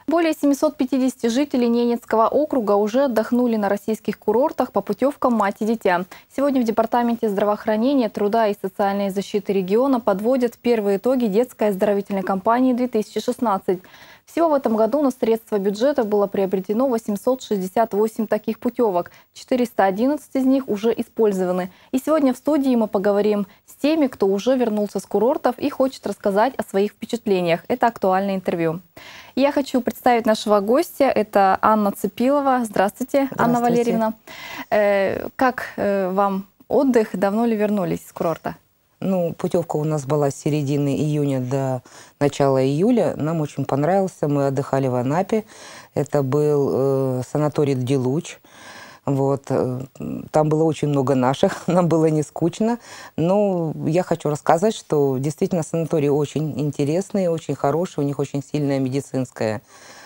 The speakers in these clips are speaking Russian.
Более 750 жителей Ненецкого округа уже отдохнули на российских курортах по путевкам «Мать и дитя». Сегодня в Департаменте здравоохранения, труда и социальной защиты региона подводят первые итоги детской оздоровительной кампании 2016. Всего в этом году на средства бюджета было приобретено 868 таких путевок. 411 из них уже использованы. И сегодня в студии мы поговорим с теми, кто уже вернулся с курортов и хочет рассказать о своих впечатлениях. Это актуальное интервью. Я хочу представить нашего гостя. Это Анна Цепилова. Здравствуйте, Анна Валерьевна. Как вам отдых? Давно ли вернулись с курорта? Ну, путевка у нас была с середины июня до начала июля. Нам очень понравился. Мы отдыхали в Анапе. Это был санаторий Дилуч. Вот. Там было очень много наших. Нам было не скучно. Но я хочу рассказать, что действительно санаторий очень интересный, очень хороший. У них очень сильная медицинская,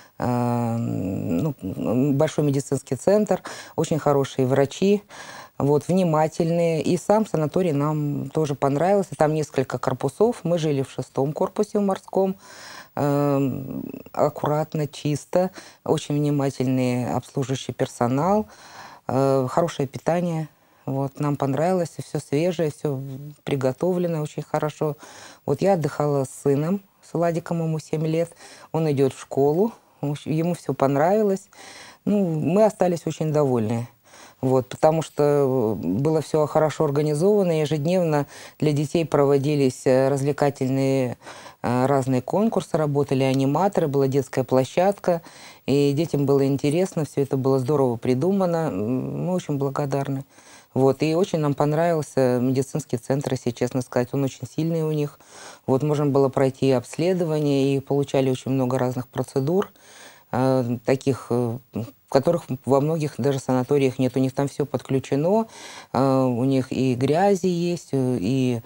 большой медицинский центр, очень хорошие врачи. Вот, внимательные. И сам санаторий нам тоже понравился. Там несколько корпусов. Мы жили в 6-м корпусе в морском. Аккуратно, чисто. Очень внимательный обслуживающий персонал. Хорошее питание. Вот, нам понравилось. Все свежее, все приготовлено очень хорошо. Вот я отдыхала с сыном, с Владиком, ему 7 лет. Он идет в школу. Ему все понравилось. Мы остались очень довольны. Вот, потому что было все хорошо организовано, ежедневно для детей проводились развлекательные разные конкурсы, работали аниматоры, была детская площадка, и детям было интересно, все это было здорово придумано, мы очень благодарны. Вот, и очень нам понравился медицинский центр, если честно сказать, он очень сильный у них. Вот, можно было пройти обследование, и получали очень много разных процедур, таких, которых во многих даже санаториях нет. У них там все подключено, у них и грязи есть, и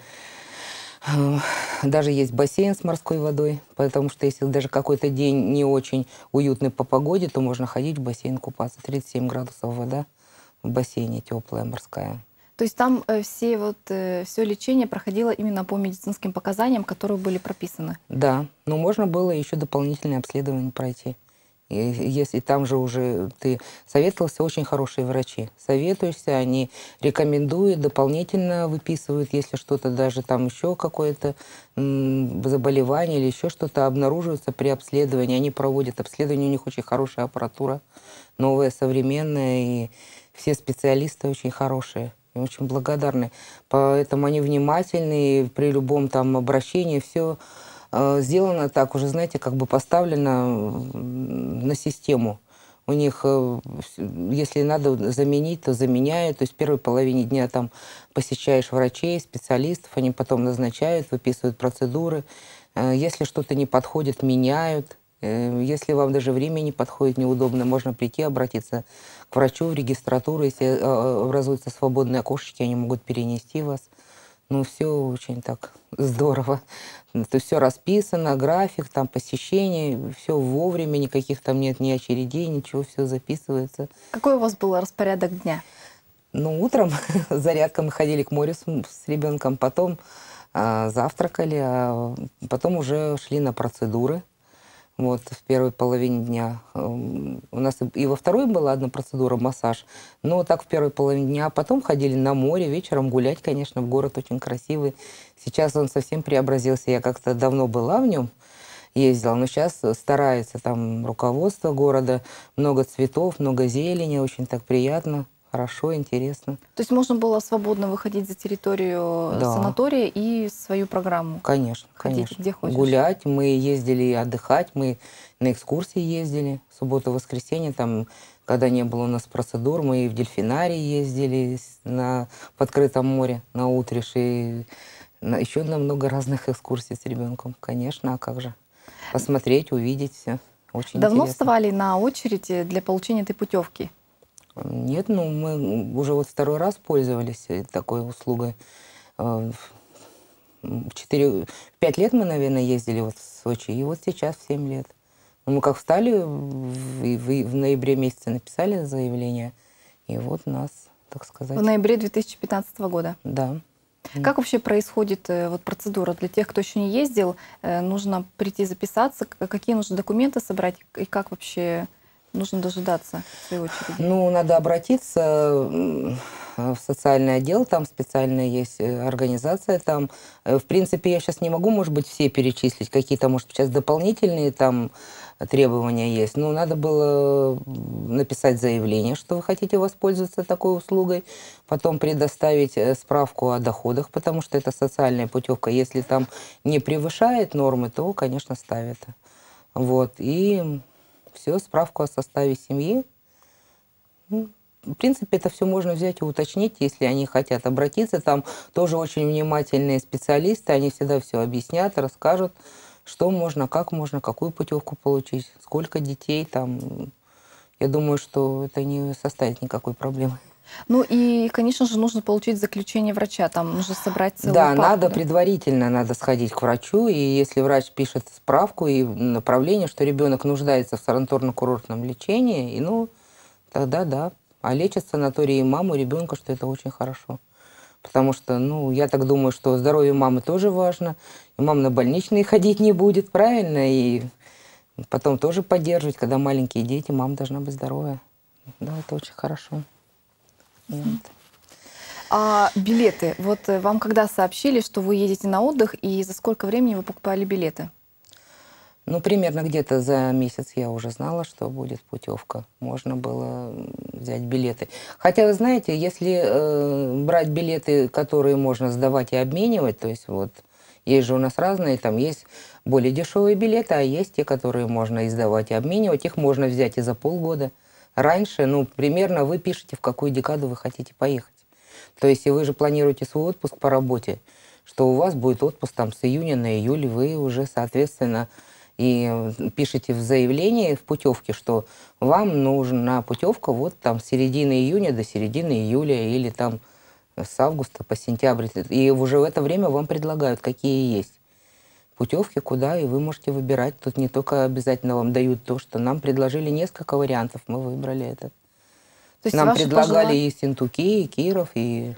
даже есть бассейн с морской водой, потому что если даже какой-то день не очень уютный по погоде, то можно ходить в бассейн купаться. 37 градусов вода в бассейне, теплая морская. То есть там все лечение проходило именно по медицинским показаниям, которые были прописаны? Да, но можно было еще дополнительное обследование пройти. И если там же уже ты советовался, очень хорошие врачи. Советуешься, они рекомендуют, дополнительно выписывают, если что-то даже там еще какое-то заболевание или еще что-то обнаруживается при обследовании. Они проводят обследование, у них очень хорошая аппаратура, новая, современная, и все специалисты очень хорошие. И очень благодарны. Поэтому они внимательны, и при любом там обращении все сделано так, уже, знаете, как бы поставлено на систему. У них, если надо заменить, то заменяют. То есть в первой половине дня там посещаешь врачей, специалистов, они потом назначают, выписывают процедуры. Если что-то не подходит, меняют. Если вам даже время не подходит, неудобно, можно прийти, обратиться к врачу в регистратуру. Если образуются свободные окошечки, они могут перенести вас. Все очень так здорово. То есть все расписано, график, там посещение, все вовремя, никаких там нет ни очередей, ничего, все записывается. Какой у вас был распорядок дня? Утром зарядка, мы ходили к морю с ребенком, потом завтракали, а потом уже шли на процедуры. Вот, в первой половине дня. У нас и во второй была одна процедура, массаж. Но так в первой половине дня. А потом ходили на море, вечером гулять, конечно, в город очень красивый. Сейчас он совсем преобразился. Я как-то давно была в нем, ездила, но сейчас старается там руководство города. Много цветов, много зелени, очень так приятно. Хорошо, интересно. То есть можно было свободно выходить за территорию санатория и свою программу? Конечно, ходить, конечно. где хочешь. Гулять, мы ездили отдыхать, мы на экскурсии ездили. В субботу-воскресенье, там, когда не было у нас процедур, мы и в дельфинарий ездили в открытом море на Утриш. И еще на много разных экскурсий с ребенком. Конечно, а как же? Посмотреть, увидеть все. Очень Давно интересно. вставали на очередь для получения этой путевки? Нет, мы уже вот второй раз пользовались такой услугой. 5 лет мы, наверное, ездили вот в Сочи, и вот сейчас в 7 лет. Мы как встали, в ноябре месяце написали заявление, и вот нас, так сказать. В ноябре 2015 года? Да. Как вообще происходит вот процедура? Для тех, кто еще не ездил, нужно прийти записаться, какие нужны документы собрать и как вообще нужно дожидаться в своей очереди? Ну, надо обратиться в социальный отдел, там специальная есть организация. Там, в принципе, я сейчас не могу, может быть, все перечислить, какие-то, может, сейчас дополнительные там требования есть. Но надо было написать заявление, что вы хотите воспользоваться такой услугой, потом предоставить справку о доходах, потому что это социальная путевка. Если там не превышает нормы, то, конечно, ставят. Вот, и все, справку о составе семьи. Ну, в принципе, это все можно взять и уточнить, если они хотят обратиться. Там тоже очень внимательные специалисты, они всегда все объяснят, расскажут, что можно, какую путевку получить, сколько детей там. Я думаю, что это не составит никакой проблемы. Ну и, конечно же, нужно получить заключение врача. Там нужно собрать целую Да, папку, надо да? предварительно, надо сходить к врачу, и если врач пишет справку и направление, что ребенок нуждается в санаторно-курортном лечении, и, ну, тогда да. А лечат в санатории маму, ребенка, что это очень хорошо. Потому что, ну, я так думаю, что здоровье мамы тоже важно. И мама на больничные ходить не будет, правильно? И потом тоже поддерживать, когда маленькие дети, мама должна быть здоровая. Да, это очень хорошо. Вот. А билеты? Вот вам когда сообщили, что вы едете на отдых, и за сколько времени вы покупали билеты? Ну, примерно где-то за месяц я уже знала, что будет путевка. Можно было взять билеты. Хотя, вы знаете, если брать билеты, которые можно сдавать и обменивать, то есть вот есть же у нас разные, там есть более дешевые билеты, а есть те, которые можно и сдавать, и обменивать. Их можно взять и за полгода. Раньше, ну, примерно вы пишете, в какую декаду вы хотите поехать. То есть, если вы же планируете свой отпуск по работе, что у вас будет отпуск там с июня на июль, вы уже, соответственно, и пишите в заявлении, в путевке, что вам нужна путевка вот там с середины июня до середины июля или там с августа по сентябрь. И уже в это время вам предлагают, какие есть путевки, куда, и вы можете выбирать. Тут не только обязательно вам дают то, что нам предложили несколько вариантов, мы выбрали этот. То есть Нам ваши предлагали пожелания... и Синтуки, и Киров, и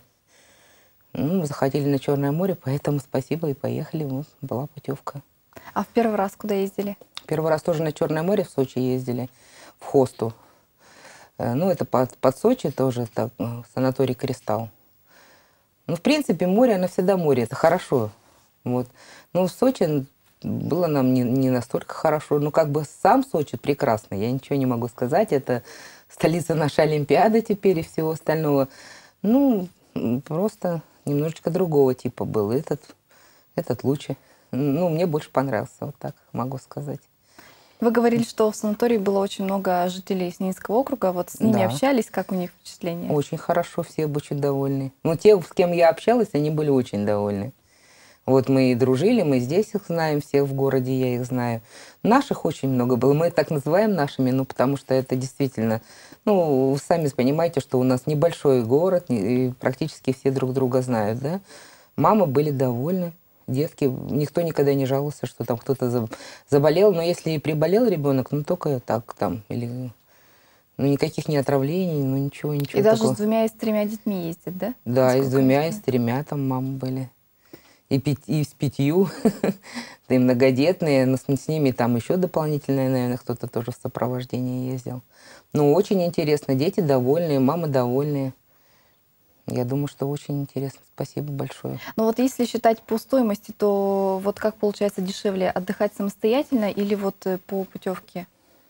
мы захотели на Черное море, поэтому спасибо, и поехали. Вот, была путевка. А в первый раз куда ездили? Первый раз тоже на Черное море в Сочи ездили, в Хосту. Ну, это под Сочи тоже, так, санаторий «Кристалл». Ну, в принципе, море, оно всегда море, это хорошо. Вот. Но в Сочи было нам не настолько хорошо. Ну, как бы сам Сочи прекрасный, я ничего не могу сказать. Это столица нашей Олимпиады теперь и всего остального. Ну, просто немножечко другого типа был. Этот лучше. Ну, мне больше понравился, вот так могу сказать. Вы говорили, что в санатории было очень много жителей Снинского округа. Вот с ними Да. общались, как у них впечатления? Очень хорошо, все очень довольны. Ну, те, с кем я общалась, они были очень довольны. Вот мы и дружили, мы здесь их знаем, всех в городе я их знаю. Наших очень много было. Мы так называем нашими, ну, потому что это действительно... Ну, вы сами понимаете, что у нас небольшой город, и практически все друг друга знают, да? Мамы были довольны, детки, никто никогда не жаловался, что там кто-то заболел. Но если и приболел ребенок, ну, только так там, или... Ну, никаких не отравлений, ну, ничего И такого. даже с 2 и с 3 детьми ездят, да? Да, и с Насколько я 2, и с знаю. 3 там мамы были. И с 5, да и многодетные, но с ними там еще дополнительно, наверное, кто-то тоже в сопровождении ездил. Ну, очень интересно, дети довольные, мамы довольные. Я думаю, что очень интересно. Спасибо большое. Но вот если считать по стоимости, то вот как получается дешевле, отдыхать самостоятельно или вот по путевке?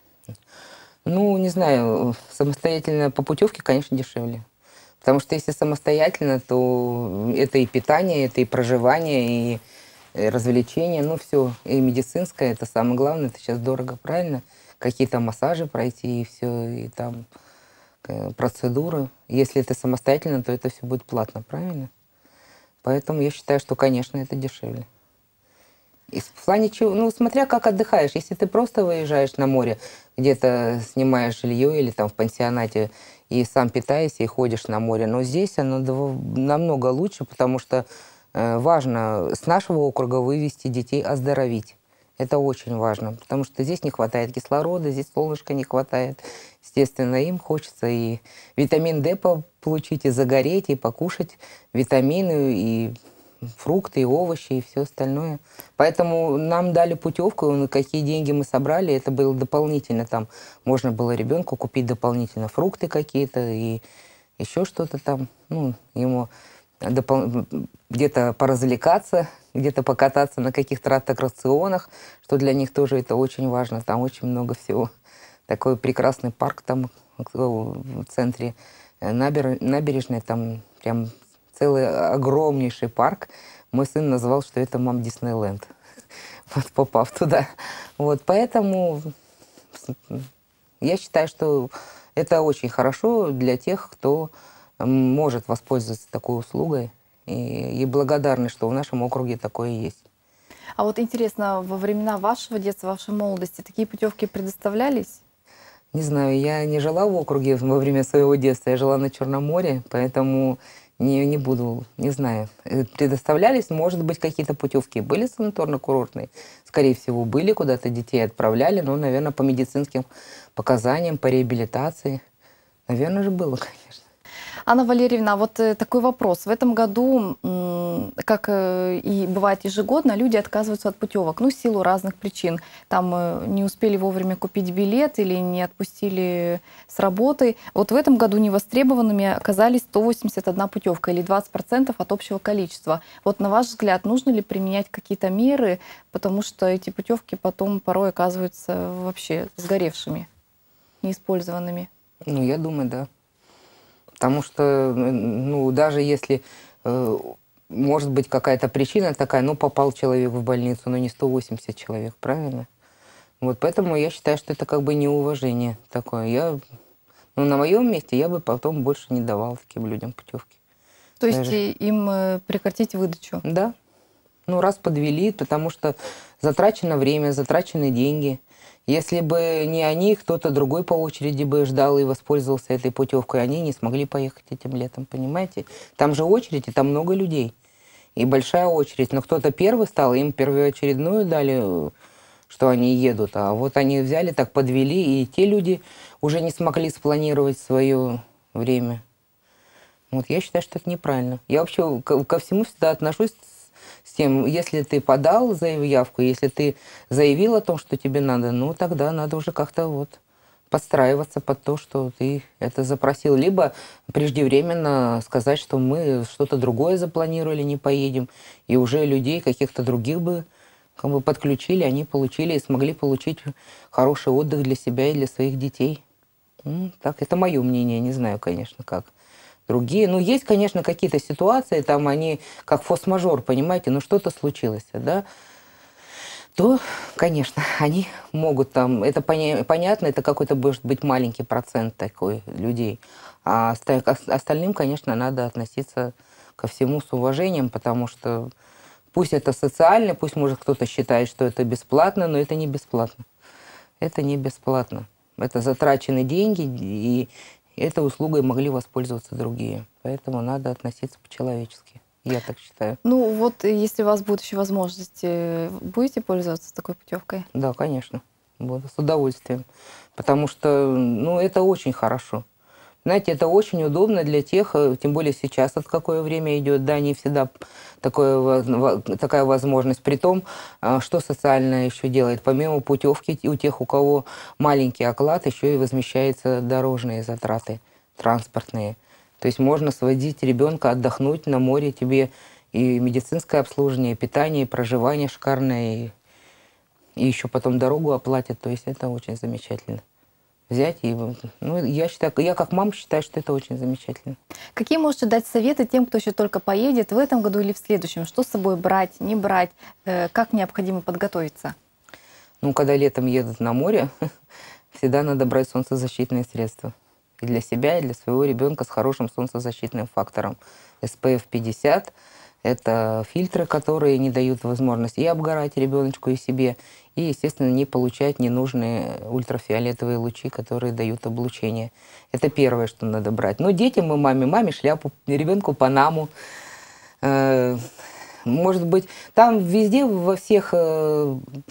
Ну, не знаю, самостоятельно по путевке, конечно, дешевле. Потому что если самостоятельно, то это и питание, это и проживание, и развлечения, ну все. И медицинское, это самое главное, это сейчас дорого, правильно? Какие-то массажи пройти, и все, и там процедуры. Если это самостоятельно, то это все будет платно, правильно? Поэтому я считаю, что, конечно, это дешевле. И в плане чего, ну, смотря как отдыхаешь. Если ты просто выезжаешь на море, где-то снимаешь жилье или там в пансионате, и сам питаешься, и ходишь на море. Но здесь оно намного лучше, потому что важно с нашего округа вывести детей, оздоровить. Это очень важно, потому что здесь не хватает кислорода, здесь солнышка не хватает. Естественно, им хочется и витамин D получить, и загореть, и покушать витамины, и фрукты, и овощи, и все остальное. Поэтому нам дали путевку, на какие деньги мы собрали, это было дополнительно. Там можно было ребенку купить дополнительно фрукты какие-то и еще что-то там, ну, ему где-то поразвлекаться, где-то покататься на каких-то аттракционах, что для них тоже это очень важно. Там очень много всего. Такой прекрасный парк там в центре набережной, там прям целый огромнейший парк. Мой сын назвал, что это мам Диснейленд, вот попав туда. Вот, поэтому я считаю, что это очень хорошо для тех, кто может воспользоваться такой услугой. И благодарны, что в нашем округе такое есть. А вот интересно, во времена вашего детства, вашей молодости такие путевки предоставлялись? Не знаю, я не жила в округе во время своего детства, я жила на Черном море, поэтому не буду, не знаю. Предоставлялись, может быть, какие-то путевки были санаторно-курортные, скорее всего, были, куда-то детей отправляли, но, наверное, по медицинским показаниям, по реабилитации. Наверное же было, конечно. Анна Валерьевна, вот такой вопрос. В этом году, как и бывает ежегодно, люди отказываются от путевок, ну, в силу разных причин. Там не успели вовремя купить билет или не отпустили с работы. Вот в этом году невостребованными оказались 181 путевка или 20% от общего количества. Вот на ваш взгляд, нужно ли применять какие-то меры, потому что эти путевки потом порой оказываются вообще сгоревшими, неиспользованными? Ну, я думаю, да. Потому что, ну, даже если, может быть, какая-то причина такая, ну, попал человек в больницу, но не 180 человек, правильно? Вот поэтому я считаю, что это как бы неуважение такое. Ну, на моем месте я бы потом больше не давал таким людям путевки. То есть им прекратить выдачу? Да. Ну, раз подвели, потому что затрачено время, затрачены деньги. Если бы не они, кто-то другой по очереди бы ждал и воспользовался этой путевкой, они не смогли поехать этим летом, понимаете? Там же очередь, и там много людей. И большая очередь. Но кто-то первый стал, им первоочередную дали, что они едут. А вот они взяли, так подвели, и те люди уже не смогли спланировать свое время. Вот я считаю, что это неправильно. Я вообще ко всему всегда отношусь с тем, если ты подал заявку, если ты заявил о том, что тебе надо, ну, тогда надо уже как-то вот подстраиваться под то, что ты это запросил. Либо преждевременно сказать, что мы что-то другое запланировали, не поедем, и уже людей каких-то других бы как бы подключили, они получили и смогли получить хороший отдых для себя и для своих детей. Так, это мое мнение, не знаю, конечно, как другие. Ну, есть, конечно, какие-то ситуации, там они как форс-мажор, понимаете, ну что-то случилось, да, то, конечно, они могут там, это понятно, это какой-то, может быть, маленький процент такой людей. А остальным, конечно, надо относиться ко всему с уважением, потому что пусть это социально, пусть, может, кто-то считает, что это бесплатно, но это не бесплатно. Это не бесплатно. Это затрачены деньги, и этой услугой могли воспользоваться другие. Поэтому надо относиться по-человечески. Я так считаю. Ну вот, если у вас будет еще возможность, будете пользоваться такой путевкой? Да, конечно. Буду с удовольствием. Потому что, ну, это очень хорошо. Знаете, это очень удобно для тех, тем более сейчас, от какое время идет, да, не всегда такая возможность. При том, что социальное еще делает, помимо путевки, у тех, у кого маленький оклад, еще и возмещаются дорожные затраты, транспортные. То есть можно сводить ребенка отдохнуть на море, тебе и медицинское обслуживание, и питание, и проживание шикарное, и еще потом дорогу оплатят. То есть это очень замечательно. Взять и, ну, я считаю, я как мама считаю, что это очень замечательно. Какие можете дать советы тем, кто еще только поедет в этом году или в следующем? Что с собой брать, не брать? Как необходимо подготовиться? Ну, когда летом едут на море, всегда надо брать солнцезащитные средства. И для себя, и для своего ребенка с хорошим солнцезащитным фактором. SPF 50 – это фильтры, которые не дают возможности и обгорать ребеночку, и себе, и, естественно, не получать ненужные ультрафиолетовые лучи, которые дают облучение. Это первое, что надо брать. Но детям и маме шляпу, ребенку панаму. Может быть, там везде, во всех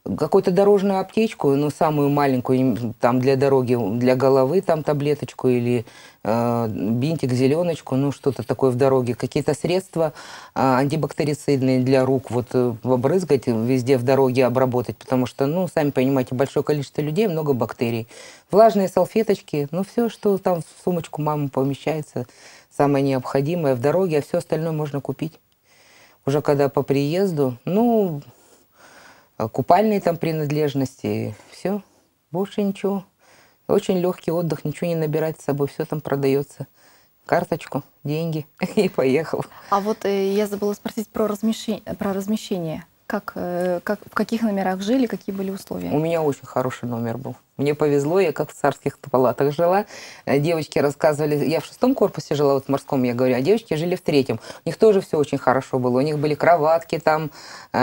какую-то дорожную аптечку, ну, самую маленькую, там, для дороги, для головы, там, таблеточку или бинтик, зеленочку, ну, что-то такое в дороге. Какие-то средства антибактерицидные для рук, вот, побрызгать везде в дороге, обработать, потому что, ну, сами понимаете, большое количество людей, много бактерий. Влажные салфеточки, ну, все, что там в сумочку мамы помещается, самое необходимое в дороге, а все остальное можно купить. Уже когда по приезду, ну, купальные там принадлежности, все, больше ничего. Очень легкий отдых, ничего не набирать с собой, все там продается. Карточку, деньги и поехал. А вот я забыла спросить про размещение. В каких номерах жили, какие были условия? У меня очень хороший номер был. Мне повезло, я как в царских палатах жила. Девочки рассказывали, я в 6-м корпусе жила, вот в морском, я говорю, а девочки жили в 3-м. У них тоже все очень хорошо было. У них были кроватки там,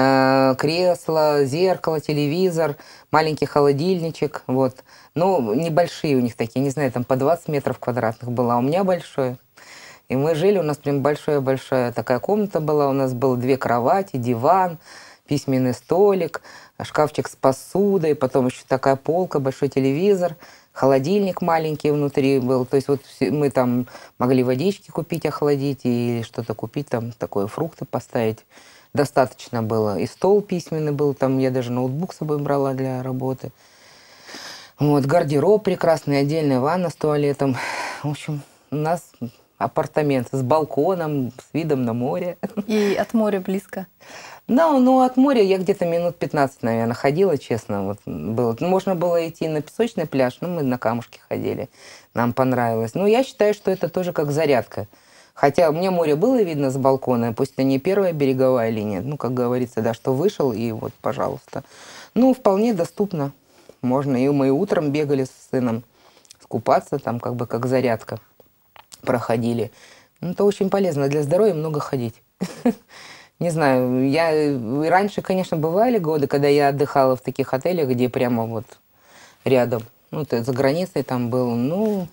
кресло, зеркало, телевизор, маленький холодильничек, вот. Ну, небольшие у них такие, не знаю, там по 20 метров квадратных было, а у меня большое. И мы жили, у нас прям большая-большая такая комната была, у нас было 2 кровати, диван, письменный столик, шкафчик с посудой, потом еще такая полка, большой телевизор, холодильник маленький внутри был. То есть вот мы там могли водички купить, охладить или что-то купить, там такое, фрукты поставить. Достаточно было. И стол письменный был, там я даже ноутбук с собой брала для работы. Вот, гардероб прекрасный, отдельная ванна с туалетом. В общем, у нас апартамент с балконом, с видом на море. И от моря близко? Да, ну от моря я где-то минут 15, наверное, ходила, честно. Вот, было. Можно было идти на песочный пляж, но мы на камушке ходили. Нам понравилось. Но я считаю, что это тоже как зарядка. Хотя мне море было видно с балкона, пусть это не первая береговая линия, ну, как говорится, да, что вышел, и вот, пожалуйста. Ну, вполне доступно. Можно. И мы утром бегали с сыном скупаться, там как бы как зарядка проходили. Ну, это очень полезно для здоровья, много ходить. Не знаю, я раньше, конечно, бывали годы, когда я отдыхала в таких отелях, где прямо вот рядом, ну, это за границей там был, ну,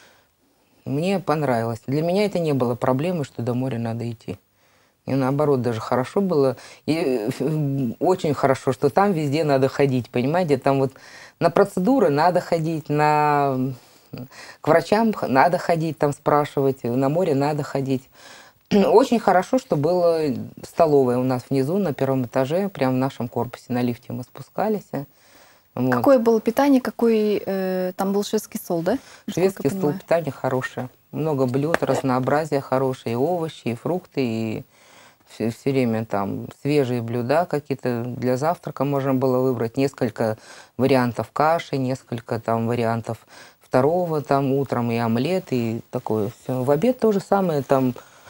мне понравилось. Для меня это не было проблемы, что до моря надо идти. И наоборот, даже хорошо было. И очень хорошо, что там везде надо ходить, понимаете? Там вот на процедуры надо ходить, к врачам надо ходить, там спрашивать, на море надо ходить. Очень хорошо, что была столовая у нас внизу, на 1-м этаже, прямо в нашем корпусе. На лифте мы спускались. Вот. Какое было питание, какой там был шведский стол, да? Шведский стол, питание хорошее. Много блюд, разнообразие хорошее, и овощи, и фрукты, и все время там свежие блюда какие-то. Для завтрака можно было выбрать несколько вариантов каши, несколько там вариантов второго, там утром и омлет, и такое все. В обед то же самое, там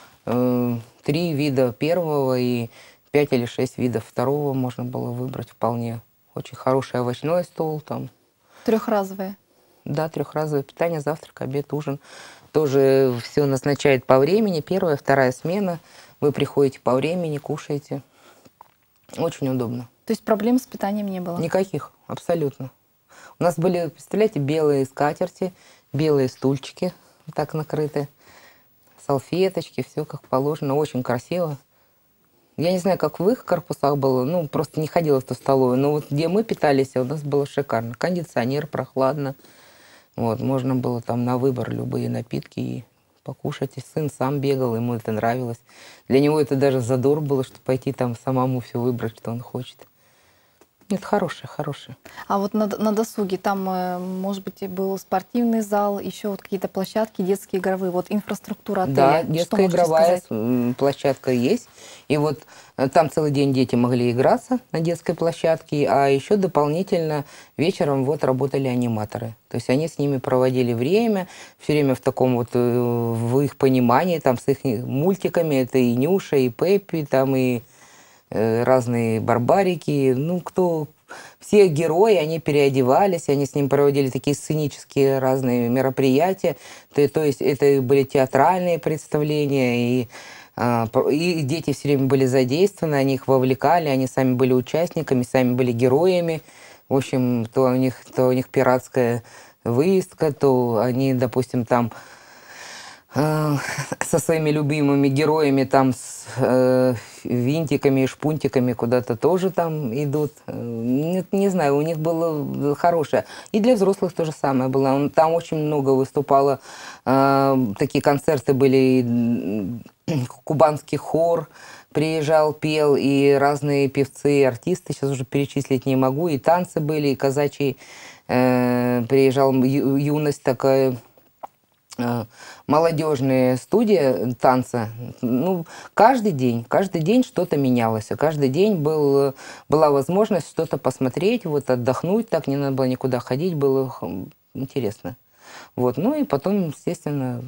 3 вида первого и 5 или 6 видов второго можно было выбрать вполне. Очень хороший овощной стол там. Трехразовое? Да, 3-разовое питание, завтрак, обед, ужин. Тоже все назначает по времени. 1-я, 2-я смена. Вы приходите по времени, кушаете. Очень удобно. То есть проблем с питанием не было? Никаких, абсолютно. У нас были, представляете, белые скатерти, белые стульчики так накрыты, салфеточки, все как положено, очень красиво. Я не знаю, как в их корпусах было, ну, просто не ходила в ту столовую, но вот где мы питались, у нас было шикарно. Кондиционер, прохладно. Вот, можно было там на выбор любые напитки и покушать. И сын сам бегал, ему это нравилось. Для него это даже задор было, что пойти там самому все выбрать, что он хочет. Это хорошее. А вот на досуге там, может быть, и был спортивный зал, еще вот какие-то площадки, детские игровые, вот инфраструктура отеля. Да, детская игровая площадка есть. И вот там целый день дети могли играться на детской площадке, а еще дополнительно вечером вот работали аниматоры. То есть они с ними проводили время, все время в таком вот, в их понимании, там с их мультиками, это и Нюша, и Пеппи, там и разные барбарики, ну, все герои, они переодевались, они с ним проводили такие сценические разные мероприятия, то есть это были театральные представления, и дети все время были задействованы, они их вовлекали, они сами были участниками, сами были героями, в общем, то у них пиратская выездка, то они, допустим, там со своими любимыми героями, там, с винтиками и шпунтиками куда-то тоже там идут. Не знаю, у них было хорошее. И для взрослых то же самое было. Там очень много выступало, такие концерты были, и кубанский хор приезжал, пел, и разные певцы, артисты, сейчас уже перечислить не могу, и танцы были, и казачий приезжал, юность такая, молодежная студия танца. Ну, каждый день что-то менялось. Каждый день была возможность что-то посмотреть, вот отдохнуть, так не надо было никуда ходить, было интересно. Вот. Ну и потом, естественно,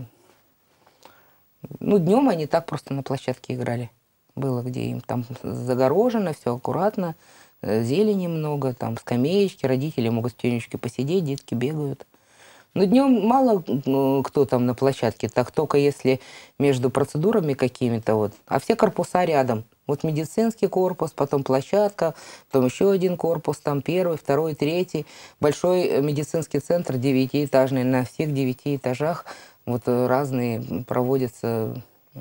ну, днем они так просто на площадке играли. Было, где им там загорожено, все аккуратно, зелени много, там скамеечки, родители могут в тенечке посидеть, детки бегают. Но днем мало кто там на площадке, так только если между процедурами какими-то вот. А все корпуса рядом. Вот медицинский корпус, потом площадка, потом еще один корпус, там первый, второй, третий. Большой медицинский центр 9-этажный, на всех 9 этажах вот разные проводятся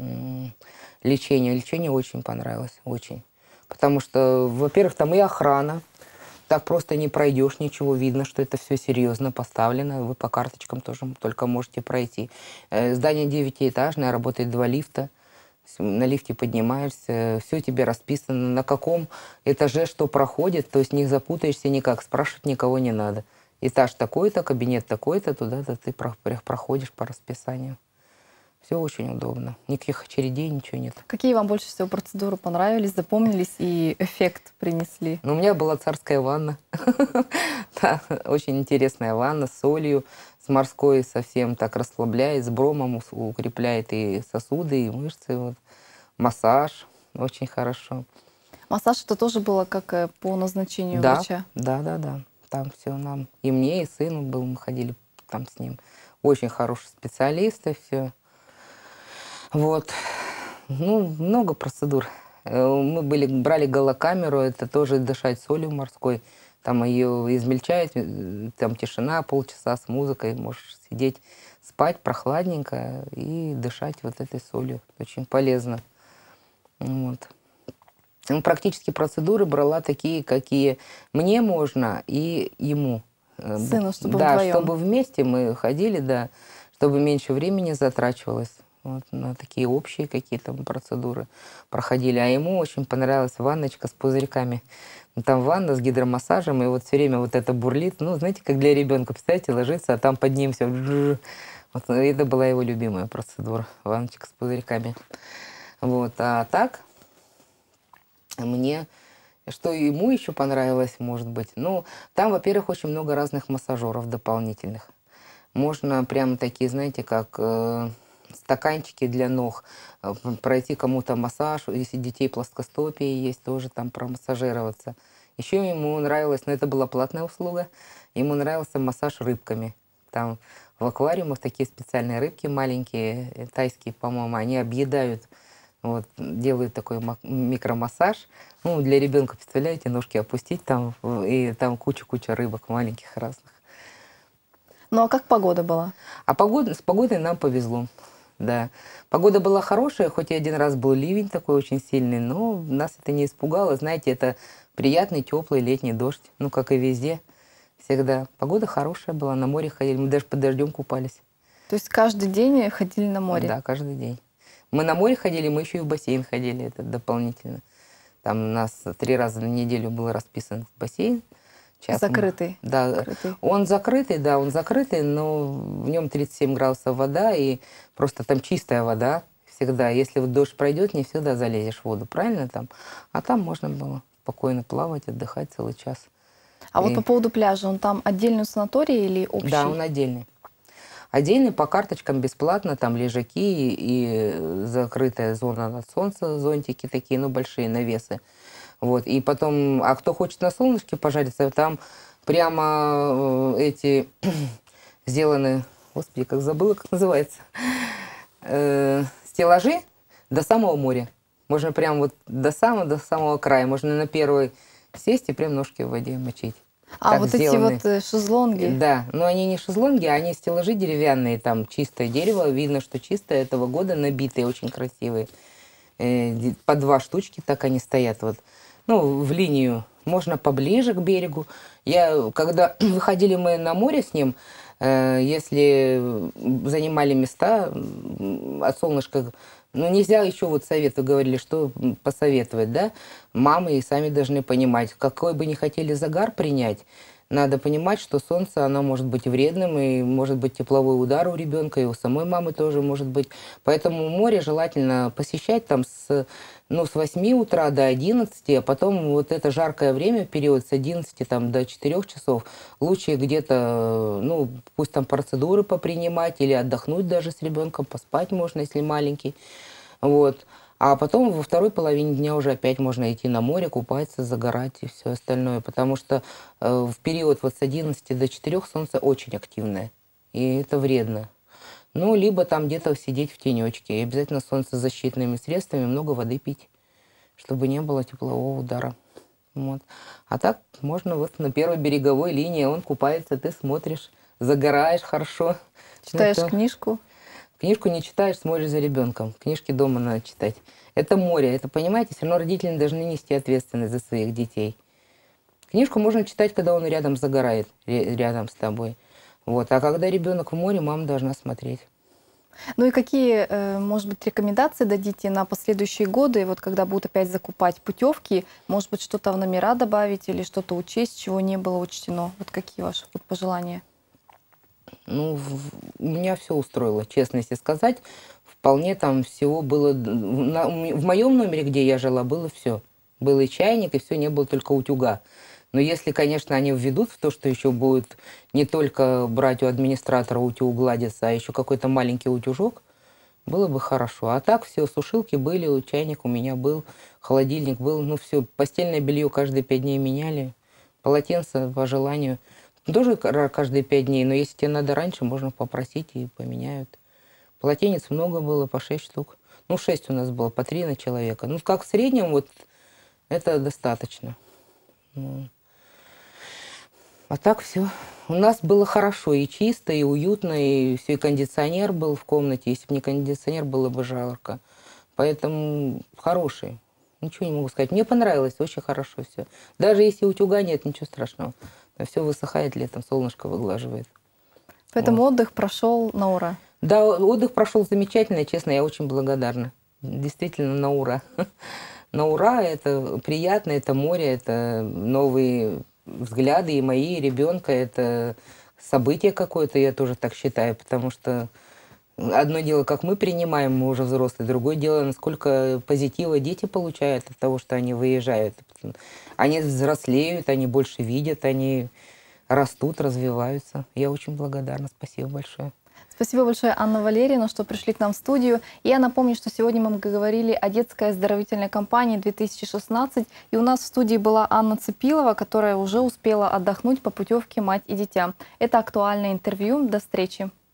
лечения. Лечение очень понравилось, очень. Потому что, во-первых, там и охрана. Так просто не пройдешь, ничего, видно, что это все серьезно поставлено. Вы по карточкам тоже только можете пройти. Здание 9-этажное, работает 2 лифта. На лифте поднимаешься, все тебе расписано, на каком этаже что проходит, то есть не запутаешься никак, спрашивать никого не надо. Этаж такой-то, кабинет такой-то, туда-то ты проходишь по расписанию. Все очень удобно. Никаких очередей, ничего нет. Какие вам больше всего процедуры понравились, запомнились и эффект принесли? Ну, у меня была царская ванна. Да, очень интересная ванна с солью, с морской, совсем так расслабляет, с бромом укрепляет и сосуды, и мышцы. Вот. Массаж очень хорошо. Массаж это тоже было как по назначению Да, врача? да. Там все нам. И мне, и сыну был, мы ходили там с ним. Очень хорошие специалисты, все. Вот. Ну, много процедур. Мы брали галокамеру, это тоже дышать солью морской. Там ее измельчают, там тишина, полчаса с музыкой, можешь сидеть, спать прохладненько и дышать вот этой солью. Очень полезно. Вот. Ну, практически процедуры брала такие, какие мне можно и ему. Сыну, чтобы да, вдвоем. чтобы вместе мы ходили, да, чтобы меньше времени затрачивалось. Вот, на такие общие какие-то процедуры проходили. А ему очень понравилась ванночка с пузырьками. Там ванна с гидромассажем, и вот все время вот это бурлит. Ну, знаете, как для ребенка, представляете, ложится, а там под ним все. Вот, это была его любимая процедура, ванночка с пузырьками. Вот, а так мне, что ему еще понравилось, может быть, ну, там, во-первых, очень много разных массажеров дополнительных. Можно прямо такие, знаете, как стаканчики для ног, пройти кому-то массаж, если детей плоскостопие есть, тоже там промассажироваться. Еще ему нравилось, но это была платная услуга, ему нравился массаж рыбками. Там в аквариумах такие специальные рыбки маленькие, тайские, по-моему, они объедают, вот, делают такой микромассаж. Ну, для ребенка, представляете, ножки опустить там, и там куча-куча рыбок маленьких разных. Ну а как погода была? А с погодой нам повезло. Да. Погода была хорошая, хоть и один раз был ливень такой очень сильный, но нас это не испугало. Знаете, это приятный, теплый летний дождь, ну, как и везде, всегда. Погода хорошая была, на море ходили, мы даже под дождем купались. То есть каждый день ходили на море? Да, каждый день. Мы на море ходили, мы еще и в бассейн ходили, это дополнительно. Там у нас 3 раза на неделю был расписан бассейн. Закрытый? Да, закрытый. он закрытый, но в нем 37 градусов вода, и просто там чистая вода всегда. Если вот дождь пройдет, не всегда залезешь в воду, правильно там? А там можно было спокойно плавать, отдыхать целый час. А вот по поводу пляжа, он там отдельный санаторий или общий? Да, он отдельный. Отдельный по карточкам бесплатно, там лежаки и закрытая зона от солнца, зонтики такие, ну, большие навесы. Вот. И потом, а кто хочет на солнышке пожариться, там прямо эти сделаны, господи, как забыла, как называется, стеллажи до самого моря. Можно прям вот до самого края. Можно на первой сесть и прям ножки в воде мочить. А так вот сделаны. эти вот шезлонги. Да, но они не шезлонги, они стеллажи деревянные, там чистое дерево, видно, что чистое этого года, набитые, очень красивые. По 2 штучки так они стоят вот. Ну, в линию. Можно поближе к берегу. Когда выходили мы на море с ним, если занимали места от солнышка, ну, нельзя еще, вот советы говорили, что посоветовать, да? Мамы и сами должны понимать, какой бы ни хотели загар принять, надо понимать, что солнце, оно может быть вредным, и может быть тепловой удар у ребенка, и у самой мамы тоже может быть. Поэтому море желательно посещать там с 8 утра до 11, а потом вот это жаркое время, период с 11 там, до 4 часов, лучше где-то, ну, пусть там процедуры попринимать или отдохнуть даже с ребенком, поспать можно, если маленький. Вот. А потом во второй половине дня уже опять можно идти на море, купаться, загорать и все остальное. Потому что в период вот с 11 до 4 солнце очень активное. И это вредно. Ну, либо там где-то сидеть в тенечке. И обязательно солнцезащитными средствами много воды пить, чтобы не было теплового удара. Вот. А так можно вот на первой береговой линии, он купается, ты смотришь, загораешь хорошо. Читаешь книжку. Книжку не читаешь, смотришь за ребенком. Книжки дома надо читать. Это море, это, понимаете, все равно родители должны нести ответственность за своих детей. Книжку можно читать, когда он рядом загорает, рядом с тобой. Вот. А когда ребенок в море, мама должна смотреть. Ну и какие, может быть, рекомендации дадите на последующие годы, вот когда будут опять закупать путевки, может быть, что-то в номера добавить или что-то учесть, чего не было учтено? Вот какие ваши пожелания? Ну, меня все устроило, честно если сказать. Вполне там всего было... В моем номере, где я жила, было все. Был и чайник, и все, не было только утюга. Но если, конечно, они введут в то, что еще будет не только брать у администратора утюг гладиться, а еще какой-то маленький утюжок, было бы хорошо. А так все, сушилки были, чайник у меня был, холодильник был, ну все, постельное белье каждые 5 дней меняли, полотенце по желанию. Тоже каждые 5 дней, но если тебе надо раньше, можно попросить и поменяют. Полотенец много было, по 6 штук. Ну, 6 у нас было, по 3 на человека. Ну, как в среднем, вот это достаточно. Ну. А так все. У нас было хорошо, и чисто, и уютно, и все, и кондиционер был в комнате. Если бы не кондиционер, было бы жарко. Поэтому хороший. Ничего не могу сказать. Мне понравилось, очень хорошо все. Даже если утюга нет, ничего страшного. Все высыхает летом, солнышко выглаживает. Поэтому Вот. отдых прошел на ура. Да, отдых прошел замечательно, честно, я очень благодарна. Действительно, на ура. На ура, это приятно, это море, это новые взгляды и мои, и ребенка, это событие какое-то, я тоже так считаю, потому что одно дело, как мы принимаем, мы уже взрослые, другое дело, насколько позитива дети получают от того, что они выезжают. Они взрослеют, они больше видят, они растут, развиваются. Я очень благодарна, спасибо большое. Спасибо большое, Анна Валерьевна, что пришли к нам в студию. Я напомню, что сегодня мы говорили о детской оздоровительной кампании 2016. И у нас в студии была Анна Цепилова, которая уже успела отдохнуть по путевке «Мать и дитя». Это актуальное интервью. До встречи.